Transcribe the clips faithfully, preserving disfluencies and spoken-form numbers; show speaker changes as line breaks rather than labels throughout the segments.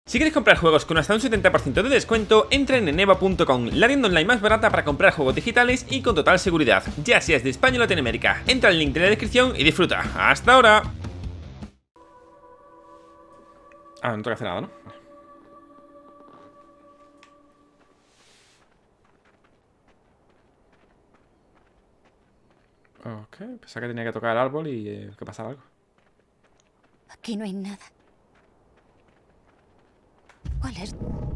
Si quieres comprar juegos con hasta un setenta por ciento de descuento, entra en eneba punto com, la tienda online más barata para comprar juegos digitales y con total seguridad, ya seas de España o Latinoamérica. Entra al link de la descripción y disfruta. ¡Hasta ahora! Ah, no tengo que hacer nada, ¿no? Ok, pensaba que tenía que tocar el árbol y eh, que pasaba algo.
Aquí no hay nada. ¿Cuál es?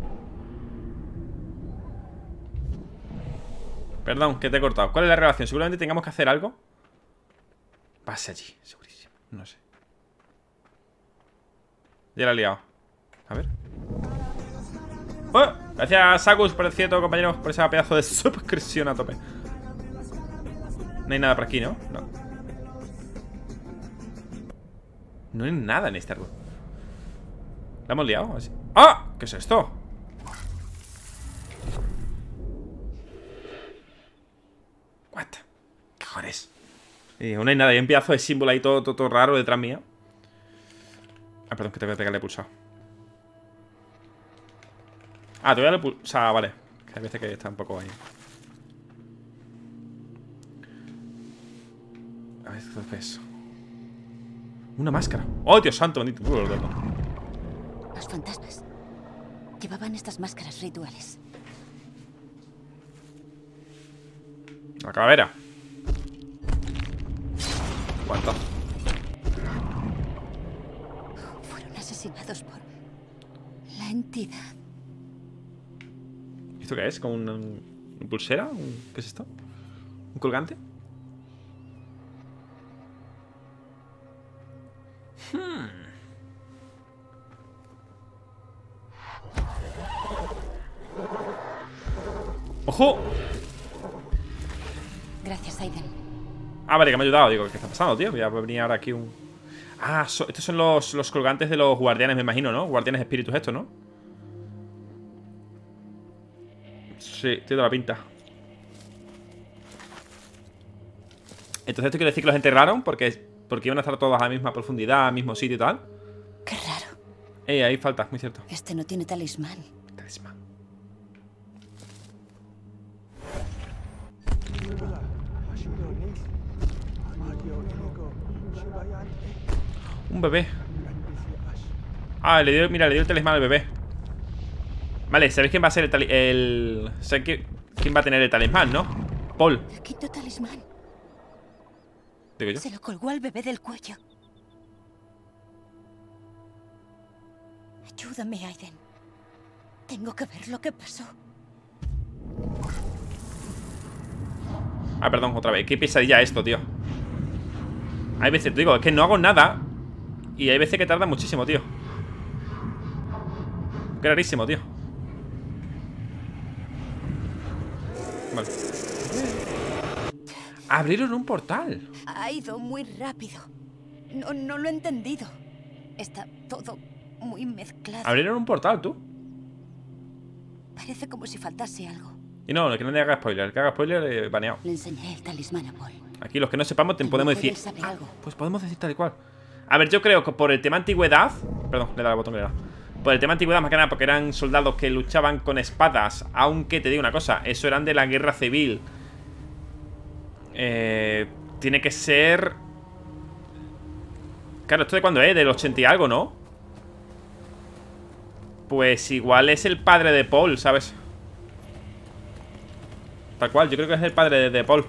Perdón, que te he cortado. ¿Cuál es la relación? Seguramente tengamos que hacer algo. Pase allí, segurísimo. No sé. Ya la he liado. A ver. ¡Oh! Gracias, Sagus, por el cierto, compañeros, por ese pedazo de suscripción a tope. No hay nada por aquí, ¿no? No. No hay nada en este árbol. ¿La hemos liado? Así. ¡Ah! ¿Qué es esto? What? ¿Qué cojones? Eh, no hay nada, hay un pedazo de símbolo ahí todo, todo, todo raro detrás mía. Ah, perdón, que te voy a pegarle pulsado. Ah, te voy a darle pulsado, vale. Que hay veces que está un poco ahí. A ver, ¿qué es eso? Una máscara. ¡Oh, Dios santo! Bendito.
Los fantasmas llevaban estas máscaras rituales.
La calavera. ¿Cuánto?
Fueron asesinados por la entidad.
¿Esto qué es? ¿Como una, una pulsera? ¿Un, ¿Qué es esto? ¿Un colgante? Hmm. ¡Ojo!
Gracias, Aiden.
Ah, vale, que me ha ayudado. Digo, ¿qué está pasando, tío? Voy a venir ahora aquí un... Ah, so... estos son los, los colgantes de los guardianes, me imagino, ¿no? Guardianes espíritus estos, ¿no? Sí, tiene toda la pinta. Entonces esto quiere decir que los enterraron porque, porque iban a estar todos a la misma profundidad, al mismo sitio y tal.
Qué raro.
Eh, ahí falta, muy cierto.
Este no tiene talismán.
Talismán. Un bebé. Ah, le dio, mira, le dio el talismán al bebé. Vale, ¿sabéis quién va a ser el talismán? El... ¿Sabéis quién, quién va a tener el talismán, no? Paul.
El quinto talismán.
Digo yo.
Se lo colgó al bebé del cuello. Ayúdame, Aiden. Tengo que ver lo que pasó.
Ah, perdón, otra vez. Qué pesadilla esto, tío. Hay veces, te digo, es que no hago nada y hay veces que tarda muchísimo, tío. Qué rarísimo, tío. Vale. Abrieron un portal.
Ha ido muy rápido. No, no lo he entendido. Está todo muy mezclado.
Abrieron un portal, tú.
Parece como si faltase algo.
Y no, que no le haga spoiler. El que haga spoiler, eh, baneado.
Le enseñé el talismán a Paul.
Aquí los que no sepamos te
A lo
podemos
mejor
decir.
él sabe
Ah,
algo.
pues podemos decir tal y cual. A ver, yo creo que por el tema antigüedad. Perdón, le he dado al botón que le he dado. Por el tema antigüedad, más que nada, porque eran soldados que luchaban con espadas. Aunque te digo una cosa, eso eran de la guerra civil. Eh, tiene que ser. Claro, ¿esto de cuándo es? Del ochenta y algo, ¿no? Pues igual es el padre de Paul, ¿sabes? Tal cual, yo creo que es el padre de, de Paul.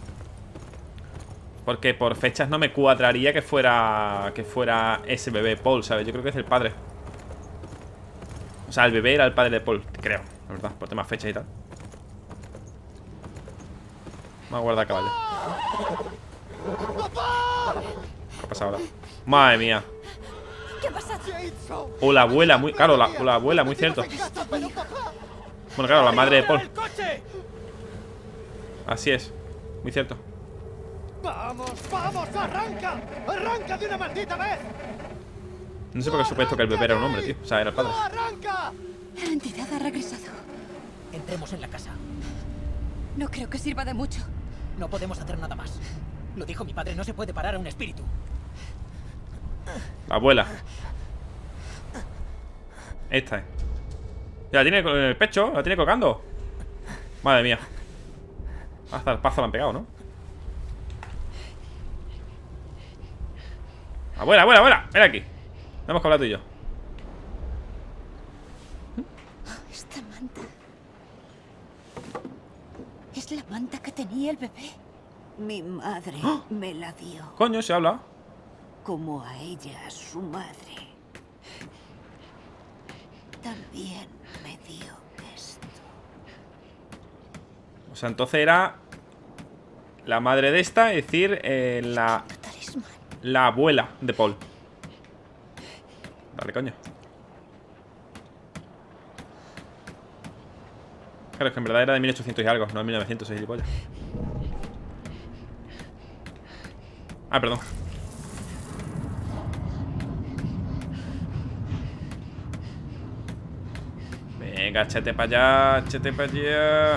Porque por fechas no me cuadraría que fuera Que fuera ese bebé Paul, ¿sabes? Yo creo que es el padre. O sea, el bebé era el padre de Paul, creo, la verdad, por temas fechas y tal. Vamos a guardar caballo. ¿Qué ha pasado ahora? Madre mía.
¿Qué ha pasado?
O la abuela, muy... Claro, la, la abuela, muy cierto. Bueno, claro, la madre de Paul. Así es, muy cierto.
¡Vamos, vamos! ¡Arranca! ¡Arranca de una maldita vez!
No sé por qué he supuesto que el bebé era un hombre, tío. O sea, era el padre.
¡Arranca!
La entidad ha regresado.
Entremos en la casa.
No creo que sirva de mucho.
No podemos hacer nada más. Lo dijo mi padre, no se puede parar a un espíritu.
La abuela. Esta es. Ya la tiene en el pecho, la tiene colgando. Madre mía. Hasta el pazo la han pegado, ¿no? Abuela, abuela, abuela. Ven aquí. Vamos que hablar tú y yo.
Esta manta. Es la manta que tenía el bebé. Mi madre
¡Oh!
me la dio.
Coño, se habla.
Como a ella, a su madre. También me dio esto.
O sea, entonces era la madre de esta, es decir, eh, la,
Talismán.
la abuela de Paul. Dale, coño. Claro, es que en verdad era de mil ochocientos y algo, no de mil novecientos, soy gilipollas. Ah, perdón. Venga, échate para allá, échate para allá.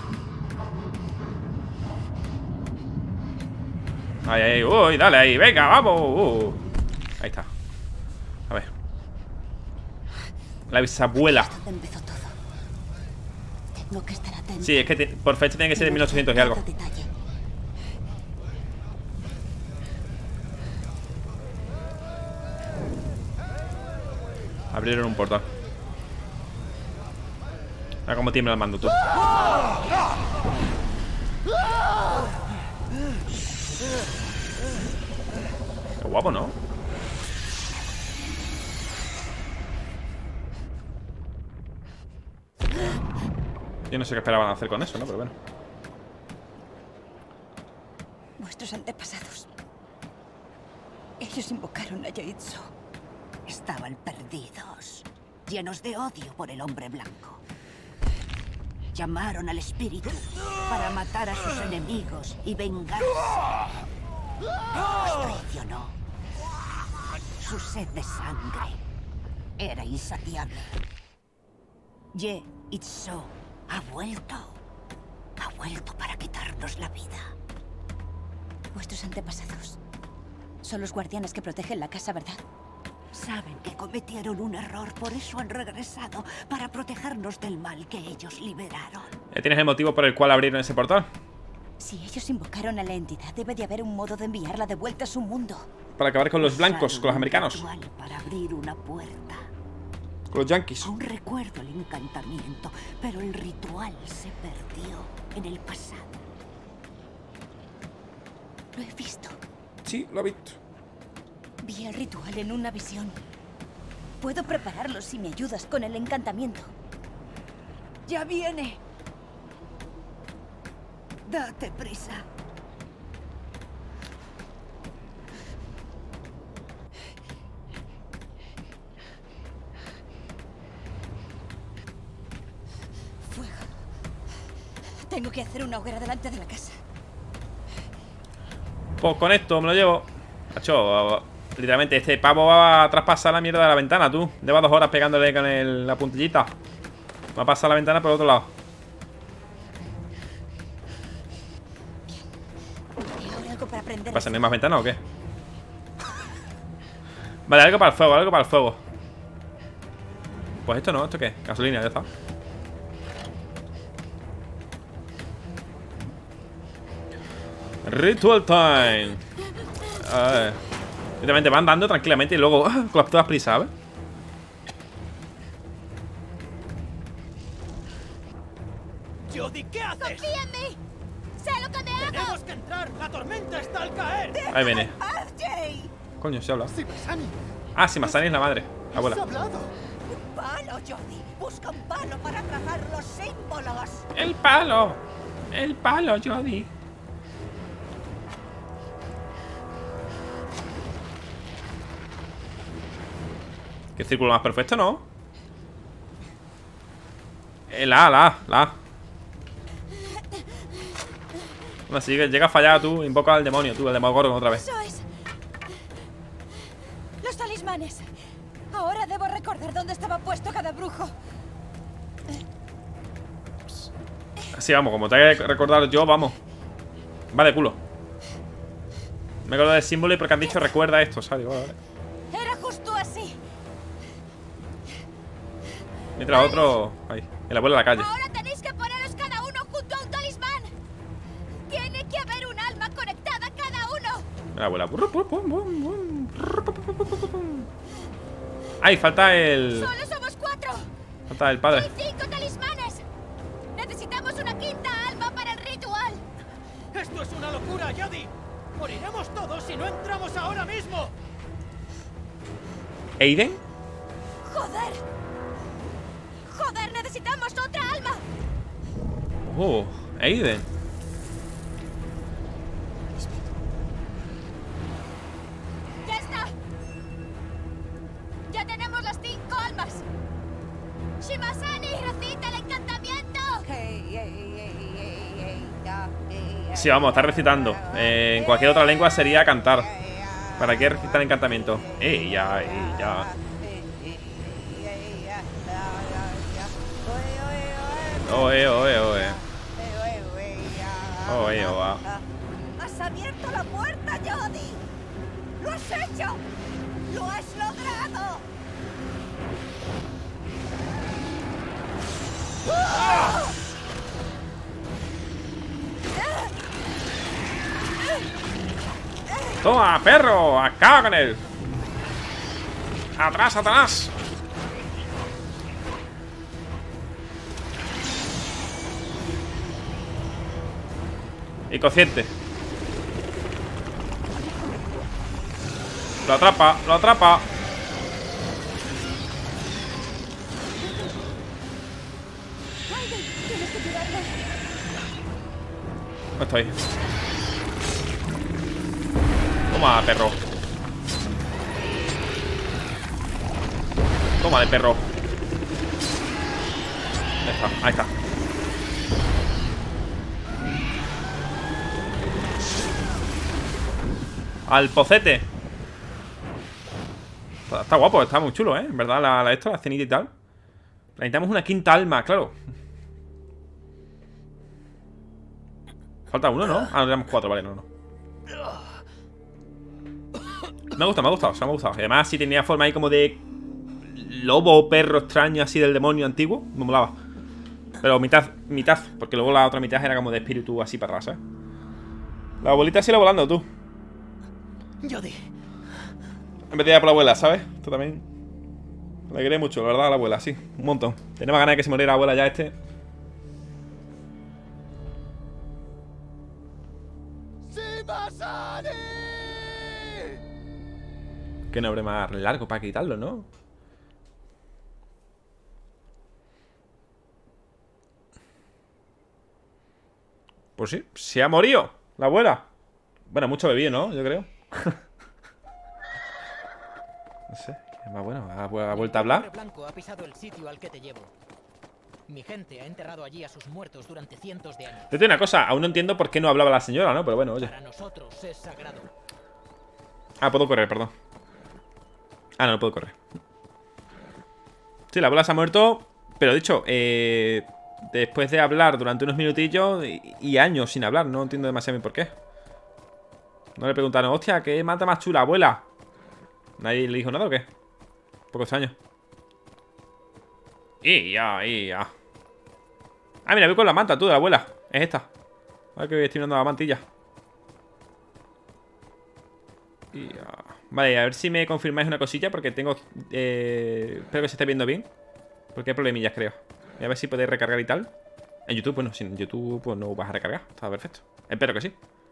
Ahí, ahí, uy, dale ahí, venga, vamos. Uh. Ahí está. A ver. La bisabuela.
¿Dónde empezó todo? Tengo que estar atento.
Sí, es que te- por fecha tiene que ser de mil ochocientos y algo.
Cada detalle.
Abrieron un portal. Mira cómo tiembla el mando, tú. Qué guapo, ¿no? Yo no sé qué esperaban hacer con eso, ¿no? Pero bueno.
Vuestros antepasados. Ellos invocaron a Yaitsu. Estaban perdidos, llenos de odio por el hombre blanco. Llamaron al espíritu para matar a sus enemigos y vengarse. Los traicionó. Su sed de sangre era insaciable. Ye Itso ha vuelto. Ha vuelto para quitarnos la vida. Vuestros antepasados son los guardianes que protegen la casa, ¿verdad? Saben que cometieron un error, por eso han regresado, para protegernos del mal que ellos liberaron.
¿Ya tienes el motivo por el cual abrieron ese portal?
Si ellos invocaron a la entidad, debe de haber un modo de enviarla de vuelta a su mundo.
Para acabar con los blancos, con los americanos.
Usaron un ritual para abrir una puerta.
Con los yankees.
Aún recuerdo el encantamiento, pero el ritual se perdió en el pasado. Lo he visto.
Sí, lo he visto.
Vi el ritual en una visión. Puedo prepararlo si me ayudas con el encantamiento. ¡Ya viene! Date prisa. Fuego. Tengo que hacer una hoguera delante de la casa.
Pues con esto me lo llevo. Hacho, literalmente este pavo va a traspasar la mierda de la ventana, tú. Lleva dos horas pegándole con el- la puntillita. Va a pasar la ventana por el otro lado.
¿Y ahora algo para prender?
¿Pasa? ¿No hay más ventanas o qué? Vale, algo para el fuego, algo para el fuego. Pues esto no, ¿esto qué? Gasolina, ya está. Ritual time. A ver. Literalmente van dando tranquilamente y luego con las todas prisas, ¿sabes?
Jodie, ¿qué haces?
¡Confía en mí! ¡Sé lo que me hago!
¡Tenemos que entrar! ¡La tormenta está al caer!
Ahí viene.
¡Paz, Jay!
Coño, se habla.
¡Sí, Masani!
Ah, sí, Masani es la madre.
¡Has
Abuela.
hablado!
¡Un palo, Jodie! ¡Busca un palo para trazar los símbolos!
El palo. El palo, Jodie. Qué círculo más perfecto, ¿no? Eh, la A, la A, la A. Bueno, si llega a fallar tú, invoca al demonio, tú, al Demogorgon otra vez.
¡Sois! ¡Los talismanes! Ahora debo recordar dónde estaba puesto cada brujo.
Sí, vamos, como te hay que recordar yo, vamos. Va de culo. Me acuerdo del símbolo y porque han dicho recuerda esto, ¿sabes? Vale, vale.
Era justo así.
Mientras otro... Ahí, el abuelo a la calle.
Ahora tenéis que poneros cada uno junto a un talismán. Tiene que haber un alma conectada a cada uno.
La abuela. Ay, falta el...
Solo somos cuatro.
Falta el padre.
Hay cinco talismanes. Necesitamos una quinta alma para el ritual.
¡Esto es una locura, Jodie! ¡Moriremos todos si no entramos ahora mismo!
¿Aiden?
Joder. Joder, necesitamos otra alma.
Oh, Aiden.
Ya está. Ya tenemos las cinco almas. Shimasani, recita el encantamiento.
Sí, vamos, está recitando. Eh, en cualquier otra lengua sería cantar. ¿Para qué recitar encantamiento? Ella, ella. Oe, oe, oe. Oe, oa.
¡Has abierto la puerta, Jodie! ¡Lo has hecho! ¡Lo has logrado!
¡Toma, perro! ¡Acaba con él! ¡Atrás, atrás! Y cociente. Lo atrapa, lo atrapa. No estoy. Toma, perro. Toma de perro. Ahí está, ahí está. Al pocete. Está, está guapo, está muy chulo, ¿eh? En verdad, la, la esto, la cenita y tal. Necesitamos una quinta alma, claro. Falta uno, ¿no? Ah, no, tenemos cuatro, vale, no, no. Me ha gustado, me ha gustado, o sea, me ha gustado. Además, si tenía forma ahí como de lobo o perro extraño así del demonio antiguo, me molaba. Pero mitad, mitad, porque luego la otra mitad era como de espíritu así para atrás, ¿eh? La abuelita sigue volando, tú.
Jodie.
En vez de ir a por la abuela, ¿sabes? Esto también le quería mucho, la verdad, a la abuela, sí, un montón. Tenía más ganas de que se muriera la abuela ya este.
¡Shimasani!
Qué nombre más largo para quitarlo, ¿no? Pues sí, se ha morido la abuela. Bueno, mucho bebí, ¿no? Yo creo. No sé, ¿qué más bueno? ¿Ha, ha vuelto a
El hombre
hablar?
blanco ha pisado el sitio al que te llevo. Mi gente ha enterrado allí a sus muertos durante cientos de años.
Te digo una cosa, aún no entiendo por qué no hablaba la señora, ¿no? Pero bueno, oye.
Para nosotros es sagrado.
Ah, puedo correr, perdón. Ah, no, no puedo correr. Sí, la abuela se ha muerto. Pero dicho, eh, después de hablar durante unos minutillos y, y años sin hablar, no entiendo demasiado bien por qué. No le preguntaron, hostia, ¿qué mata más chula, abuela? ¿Nadie le dijo nada o qué? Pocos años. Y ya, y ya. Ah, mira, voy con la manta, tú, de la abuela. Es esta. A ver que estoy mirando la mantilla. Y ya. Vale, a ver si me confirmáis una cosilla, porque tengo... Eh, espero que se esté viendo bien. Porque hay problemillas, creo. Y a ver si podéis recargar y tal. En YouTube, bueno, sin YouTube pues no vas a recargar. Está perfecto. Espero que sí.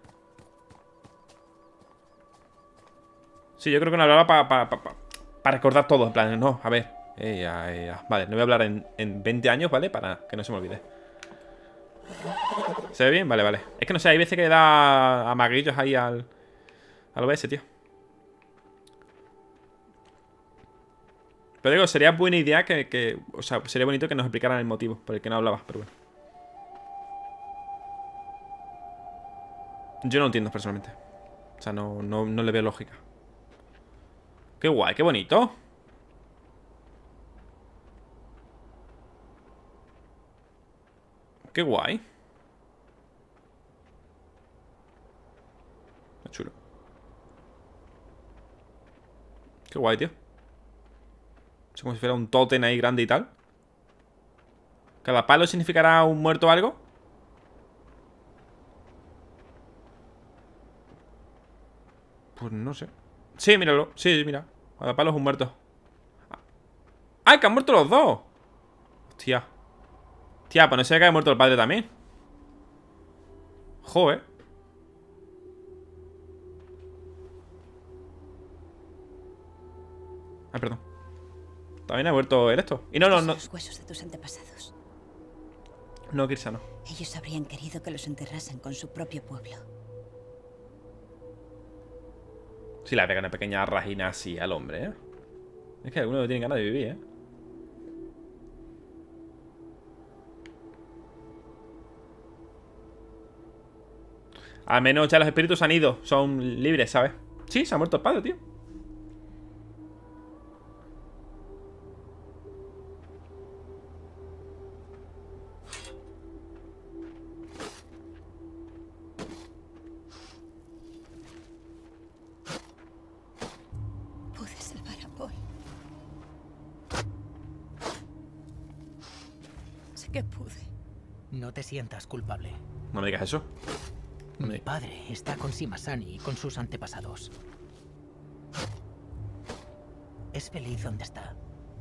Sí, yo creo que no hablaba para pa, pa, pa, pa recordar todo. En plan, no, a ver. Eh, ya, eh, ya. Vale, no voy a hablar en, en veinte años, ¿vale? Para que no se me olvide. ¿Se ve bien? Vale, vale. Es que no sé, hay veces que da amaguillos ahí al... al O B S, tío. Pero digo, sería buena idea que, que... O sea, sería bonito que nos explicaran el motivo por el que no hablaba, pero bueno. Yo no lo entiendo personalmente. O sea, no, no, no le veo lógica. Qué guay, qué bonito. Qué guay. Qué chulo. Qué guay, tío. Es como si fuera un tótem ahí grande y tal. ¿Cada palo significará un muerto o algo? Pues no sé. Sí, míralo. Sí, mira. Cada palo es un muerto. ¡Ay, que han muerto los dos! Hostia. Hostia, pues no sé que ha muerto el padre también. Joder. Ay, perdón. También ha muerto el esto. Y no, no, no.
Los huesos de tus antepasados.
No, Kirsa, no.
Ellos habrían querido que los enterrasen con su propio pueblo.
Sí, le pega una pequeña rajina así al hombre, ¿eh? Es que algunos tienen ganas de vivir, ¿eh? Al menos ya los espíritus han ido. Son libres, ¿sabes? Sí, se ha muerto el padre, tío.
Pude salvar a Paul. Sé que pude.
No te sientas culpable.
No me digas eso.
Mi padre está con Simasani y con sus antepasados. Es feliz donde está.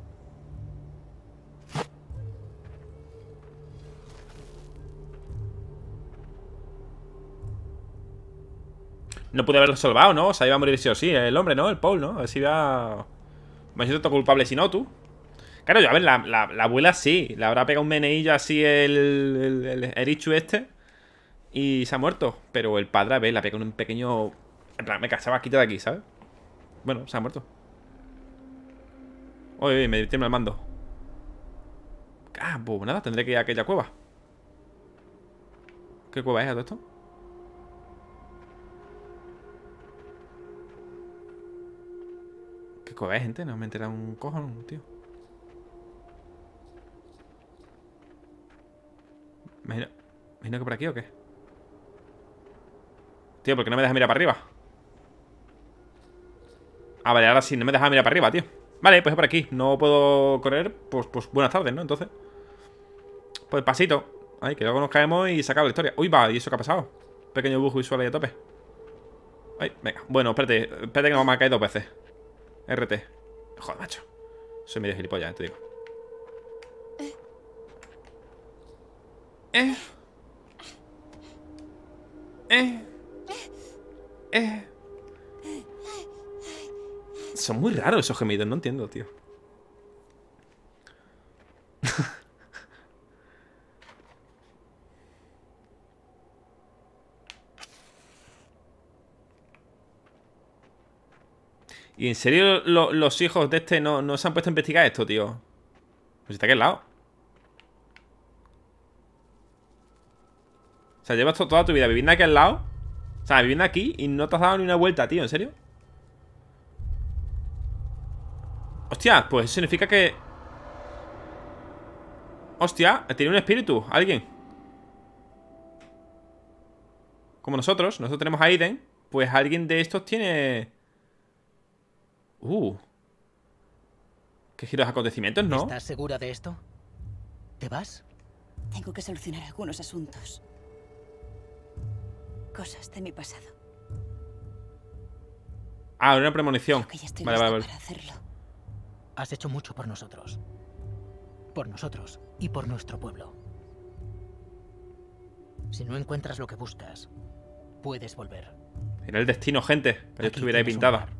No pude haberlo salvado, ¿no? O sea, iba a morir sí o sí. El hombre, ¿no? El Paul, ¿no? A ver si iba... Me siento culpable si no, tú. Claro, yo, a ver, la, la, la abuela sí. Le habrá pegado un meneillo así el, el, el, el Erichu este. Y se ha muerto. Pero el padre, a ver, le ha pegado un pequeño... En plan, me casaba, quita de aquí, ¿sabes? Bueno, se ha muerto. Uy, uy, me tiembla el mando. Ah, pues nada, tendré que ir a aquella cueva. ¿Qué cueva es todo esto? ¿Qué cueva es, gente? No me he enterado un cojón, tío. Imagino, imagino que por aquí o qué. Tío, ¿por qué no me deja mirar para arriba? Ah, vale, ahora sí, no me deja mirar para arriba, tío. Vale, pues es por aquí. No puedo correr, pues, pues buenas tardes, ¿no? Entonces pues pasito. Ay, que luego nos caemos y se acaba la historia. Uy, va, ¿y eso qué ha pasado? Pequeño bug visual ahí a tope. Ay, venga, bueno, espérate. Espérate que nos vamos a caer dos veces. R T. Joder, macho. Soy medio gilipollas, te digo. Eh Eh Eh Son muy raros esos gemidos, no entiendo, tío. ¿Y en serio lo, los hijos de este no, no se han puesto a investigar esto, tío? Pues está aquí al lado. O sea, llevas to toda tu vida viviendo aquí al lado. O sea, viviendo aquí y no te has dado ni una vuelta, tío, ¿en serio? Hostia, pues eso significa que... Hostia, tiene un espíritu, alguien. Como nosotros, nosotros tenemos a Aiden. Pues alguien de estos tiene... Uh Qué giros de acontecimientos, ¿no?
¿Estás segura de esto? ¿Te vas?
Tengo que solucionar algunos asuntos. Cosas de mi pasado.
Ah, una premonición.
Creo que ya estoy
Vale, vale,
lista
vale.
para hacerlo.
Has hecho mucho por nosotros. Por nosotros y por nuestro pueblo. Si no encuentras lo que buscas, puedes volver.
Era el destino, gente. Que yo
Aquí
estuviera ahí
tienes un
pintada.
hogar.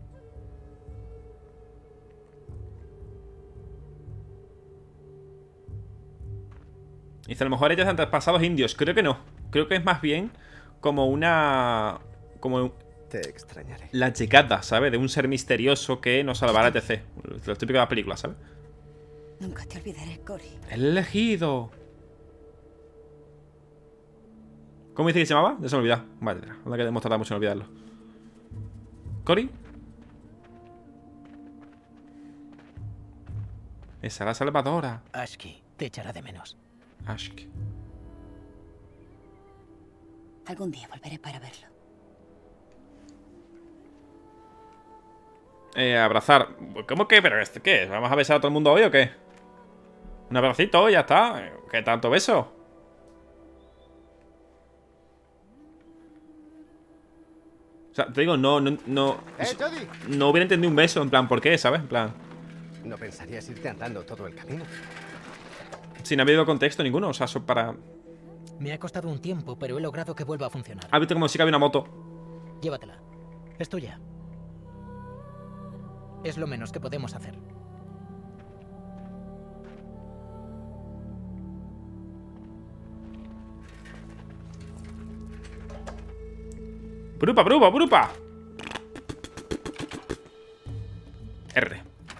Dice, a lo mejor ellos han traspasados indios. Creo que no. Creo que es más bien como una... Como
Te extrañaré.
la llegada, ¿sabes? De un ser misterioso que nos salvará, etcétera. Lo típico de las películas, ¿sabes?
Nunca te olvidaré, Cory.
El elegido. ¿Cómo dice que se llamaba? Ya se me olvidó. Vale, anda que hemos tardado mucho en olvidarlo. ¿Cory? Esa la salvadora.
Ashki te echará de menos.
Ashk.
Algún día volveré para verlo.
Eh, abrazar. ¿Cómo que? ¿Pero esto qué es? ¿Vamos a besar a todo el mundo hoy o qué? Un abracito, ya está. ¿Qué tanto beso? O sea, te digo, no, no, no.
¡Eh, Jodie!
No hubiera entendido un beso, en plan, ¿por qué? ¿Sabes? En plan.
¿No pensarías irte andando todo el camino?
Sin haber habido contexto ninguno, o sea, eso para.
Me ha costado un tiempo, pero he logrado que vuelva a funcionar.
¿Has visto como sí que había una moto?
Llévatela. Es tuya. Es lo menos que podemos hacer.
¡Brupa, brupa, brupa! R.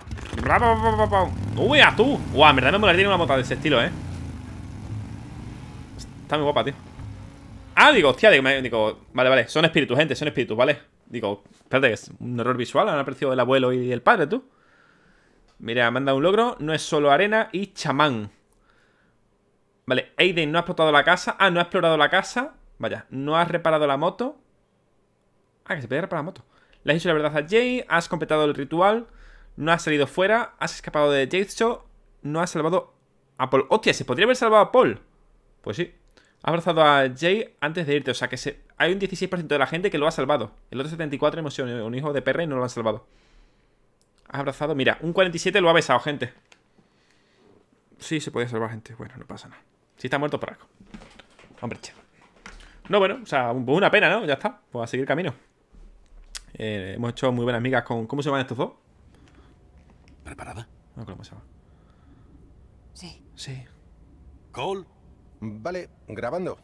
¡Uy, a tú! ¡Guau! En verdad me molaría una moto de ese estilo, ¿eh? Está muy guapa, tío. Ah, digo, hostia, digo, me- digo, vale, vale, son espíritus, gente, son espíritus, ¿vale? Digo, espérate, que es un error visual, han aparecido el abuelo y el padre, tú. Mira, me han dado un logro, no es solo arena y chamán. Vale, Aiden no ha explotado la casa. Ah, no ha explorado la casa. Vaya, no has reparado la moto. Ah, que se puede reparar la moto. Le has dicho la verdad a Jay, has completado el ritual, no has salido fuera, has escapado de Jade, no has salvado a Paul. Hostia, ¿se podría haber salvado a Paul? Pues sí. Has abrazado a Jay antes de irte, o sea que se... hay un dieciséis por ciento de la gente que lo ha salvado. El otro setenta y cuatro por ciento hemos sido un hijo de perra y no lo han salvado. Has abrazado, mira, un cuarenta y siete por ciento lo ha besado, gente. Sí, se podía salvar, gente. Bueno, no pasa nada. Si está muerto, por algo. Hombre, che. No, bueno, o sea, pues una pena, ¿no? Ya está, pues a seguir camino. eh, Hemos hecho muy buenas migas con... ¿Cómo se llaman estos dos?
¿Preparada?
No, ¿cómo se llama?
Sí.
Sí.
Cole,
Vale, grabando.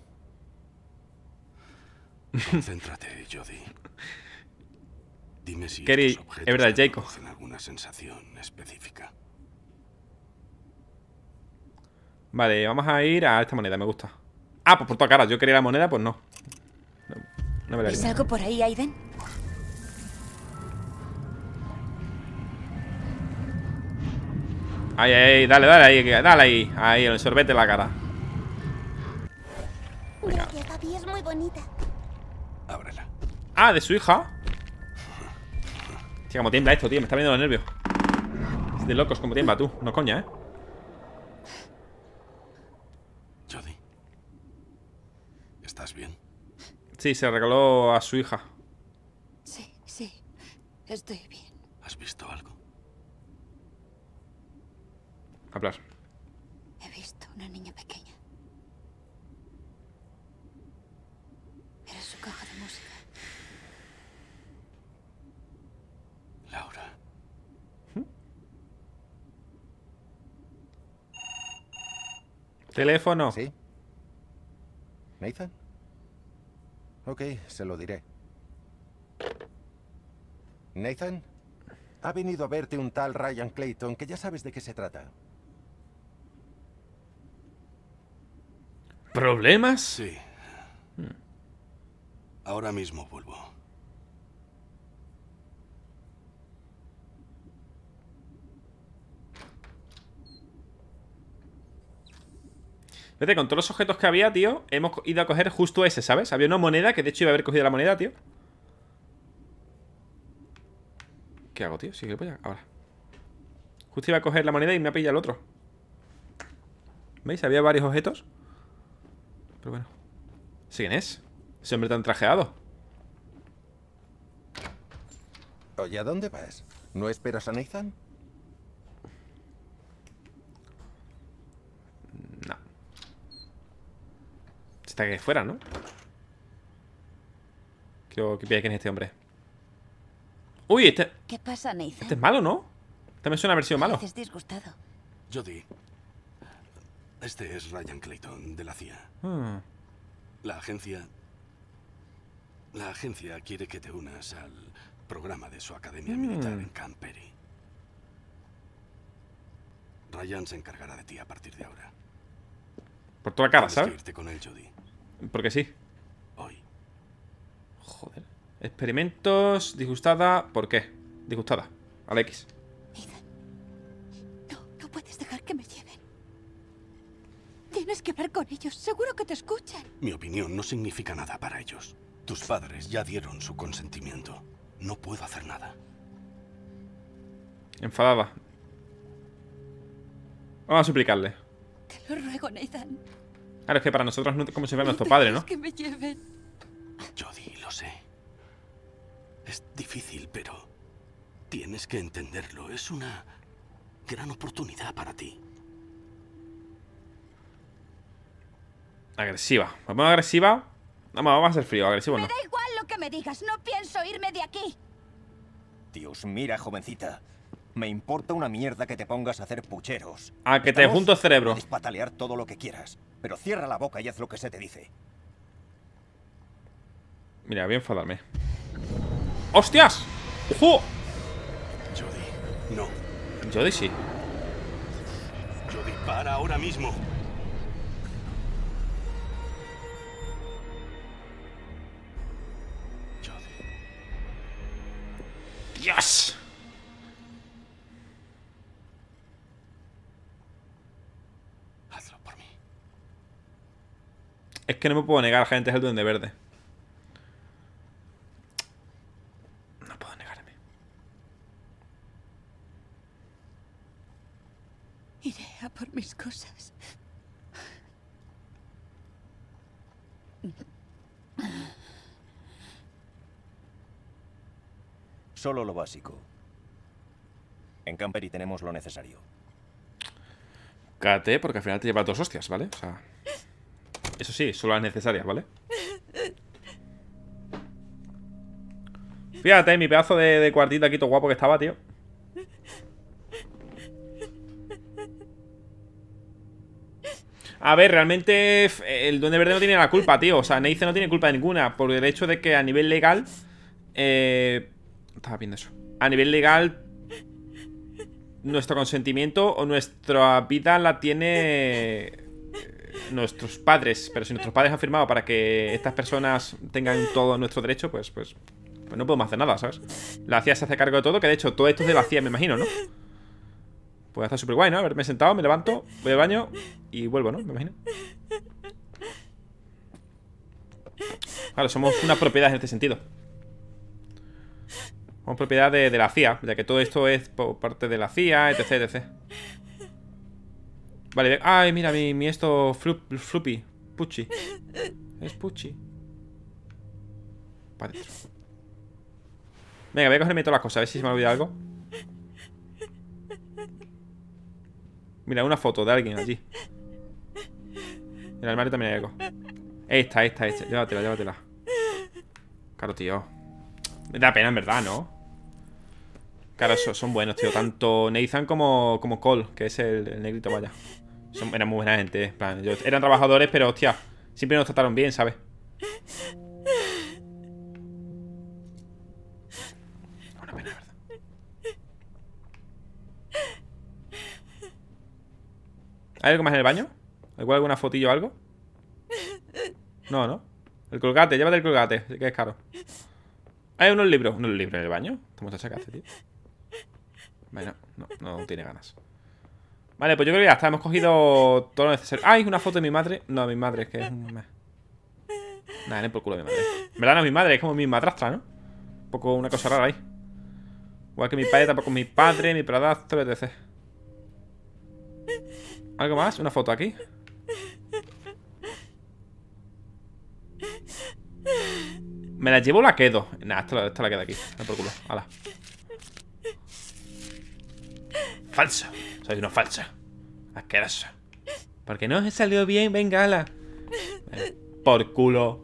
concéntrate, Jodie. Dime si
Kerry,
estos objetos
es verdad,
te
Jacob.
producen alguna sensación específica.
Vale, vamos a ir a esta moneda, me gusta. Ah, pues por toda cara, yo quería la moneda, pues no. No, no me la
¿Ves
haría.
algo por ahí, Aiden?
Ahí, ahí, dale, dale ahí, dale ahí. Ahí, el sorbete en la cara. Venga.
Gracias, Gaby, es muy bonita.
Ábrela.
Ah, de su hija. Tío, como tiembla esto, tío, me está viendo los nervios. Es de locos como tiembla, tú. No coña, ¿eh?
Jodie, ¿estás bien?
Sí, se regaló a su hija.
Sí, sí. Estoy bien.
¿Has visto algo?
Hablar.
He visto una niña pequeña. Era su caja de música.
Laura.
Teléfono.
¿Sí? ¿Nathan? Ok, se lo diré. ¿Nathan? Ha venido a verte un tal Ryan Clayton, que ya sabes de qué se trata.
¿Problemas?
Sí. Ahora mismo vuelvo.
Fíjate, con todos los objetos que había, tío, hemos ido a coger justo ese, ¿sabes? Había una moneda que de hecho iba a haber cogido la moneda, tío. ¿Qué hago, tío? Sí, que voy a... Ahora. Justo iba a coger la moneda y me ha pillado el otro. ¿Veis? Había varios objetos. Pero bueno. ¿Sí, quién es? Ese hombre tan trajeado.
Oye, ¿a dónde vas? ¿No esperas a Nathan?
No. Está que fuera, ¿no? Quiero que pille quién es este hombre. Uy, este...
¿Qué pasa, Nathan?
Este es malo, ¿no? Este me suena haber sido malo.
Pareces disgustado.
Jodie, este es Ryan Clayton, de la C I A.
Hmm.
La agencia... La agencia quiere que te unas al programa de su academia militar en Camp Perry. Ryan se encargará de ti a partir de ahora.
Por toda la cara,
Tienes
¿sabes?
que irte con él, Jodie.
Porque sí.
Hoy.
Joder. Experimentos. Disgustada. ¿Por qué? Disgustada. A la X.
Nathan. No, no puedes dejar que me lleven. Tienes que hablar con ellos. Seguro que te escuchan.
Mi opinión no significa nada para ellos. Tus padres ya dieron su consentimiento. No puedo hacer nada.
Enfadada. Vamos a suplicarle.
Te lo ruego, Nathan.
Claro, es que para nosotros no es como si fuera nuestro padre, ¿no?
Que me lleven.
Jodie, lo sé. Es difícil, pero tienes que entenderlo. Es una gran oportunidad para ti.
Agresiva. ¿Me pongo agresiva? Vamos, vamos a ser frío. Agresivo no.
Me da igual lo que me digas. No pienso irme de aquí.
Dios, mira, jovencita. Me importa una mierda que te pongas a hacer pucheros.
A que te
¿Estamos?
junto el cerebro.
Puedes patalear todo lo que quieras, pero cierra la boca y haz lo que se te dice.
Mira, voy a enfadarme. ¡Hostias! ¡Ojo!
Jodie, no.
Jodie sí.
Jodie, para ahora mismo. Jodie.
¡Dios!
Hazlo por mí.
Es que no me puedo negar, gente, es el Duende Verde. No puedo negarme.
Iré a por mis cosas.
Solo lo básico. En Campery tenemos lo necesario.
Cállate, porque al final te llevas dos hostias, ¿vale? O sea... Eso sí, solo las necesarias, ¿vale? Fíjate, mi pedazo de, de cuartito aquí todo guapo que estaba, tío. A ver, realmente el Duende Verde no tiene la culpa, tío. O sea, Nathan no tiene culpa de ninguna. Por el hecho de que a nivel legal... Eh... Estaba viendo eso. A nivel legal... Nuestro consentimiento o nuestra vida la tiene... nuestros padres. Pero si nuestros padres han firmado para que estas personas tengan todo nuestro derecho, pues, pues, pues no podemos hacer nada, ¿sabes? La C I A se hace cargo de todo, que de hecho todo esto es de la C I A, me imagino, ¿no? Pues está súper guay, ¿no? Haberme sentado, me levanto, voy al baño y vuelvo, ¿no? Me imagino. Claro, somos una propiedad en este sentido. Somos propiedad de, de la C I A, ya que todo esto es por parte de la C I A, etc, etcétera. Vale, ay, mira, mi, mi esto flup, Floopy, Pucci. Es Pucci. Para adentro. Venga, voy a cogerme todas las cosas, a ver si se me ha olvidado algo. Mira, una foto de alguien allí. En el armario también hay algo. Esta, esta, esta, llévatela, llévatela. Claro, tío. Me da pena, en verdad, ¿no? Claro, son, son buenos, tío. Tanto Nathan como, como Cole, que es el, el negrito, vaya. Son, eran muy buena gente, en plan, ellos eran trabajadores, pero, hostia, siempre nos trataron bien, ¿sabes? Una pena, ¿verdad? ¿Hay algo más en el baño? ¿Igual alguna fotillo o algo? No, ¿no? El colgate, llévate el colgate, que es caro. Hay unos libros. ¿Unos libros en el baño? ¿Esta muchacha qué hace, tío? Bueno, no, no tiene ganas. Vale, pues yo creo que ya está. Hemos cogido todo lo necesario. ¡Ay! Una foto de mi madre. No, mi madre, es que es un... Nada, no por culo de mi madre. En verdad no es mi madre, es como mi madrastra, ¿no? Un poco una cosa rara ahí. Igual que mi padre, tampoco mi padre, mi padrastro, etcétera. ¿Algo más? Una foto aquí. ¿Me la llevo o la quedo? Nah, esta la, esta la queda aquí. No por culo. Hala. Falso. Soy una falsa. Asquerosa. Porque no he salido bien. Venga, ala. Eh, por culo.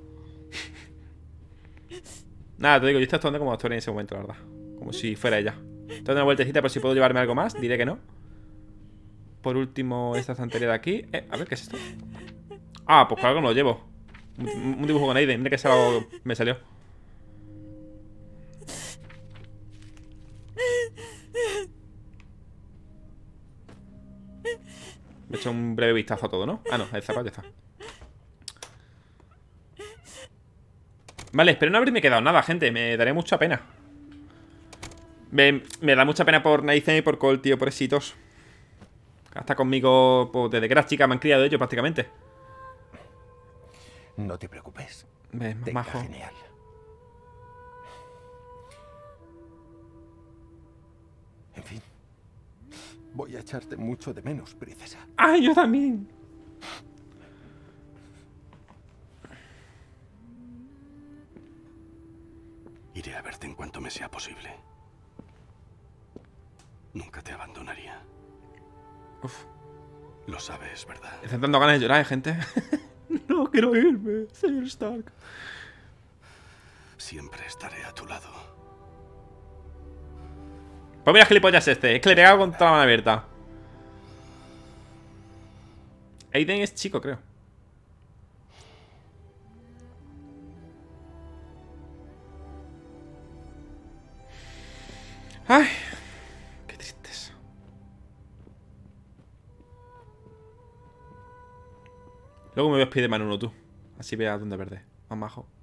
Nada, te digo, yo estoy actuando como actor en ese momento, la verdad. Como si fuera ella. Estoy dando una vueltecita por si puedo llevarme algo más. Diré que no. Por último, esta estantería de aquí. Eh, a ver, ¿qué es esto? Ah, pues claro que me lo llevo. Un, un dibujo con Aiden. Mira que salgo, me salió. Me he hecho un breve vistazo a todo, ¿no? Ah, no, el zapato ya está. Vale, espero no haberme quedado nada, gente. Me daré mucha pena. Me, me da mucha pena por Nathan y por Cole, tío, pobrecitos. Hasta conmigo, pues, desde que eras chica me han criado ellos prácticamente.
No te preocupes.
Ves, más
Venga,
majo.
genial. En fin. Voy a echarte mucho de menos, princesa.
¡Ay, yo también!
Iré a verte en cuanto me sea posible. Nunca te abandonaría.
Uf.
Lo sabes, ¿verdad?
Están dando ganas de llorar, ¿eh, gente? No quiero irme, señor Stark.
Siempre estaré a tu lado.
Pues mira gilipollas este. Es que le he pegado con toda la mano abierta. Aiden es chico, creo. Ay, qué tristeza. Luego me voy a Spiderman uno tú. Así veas dónde perder. Más majo.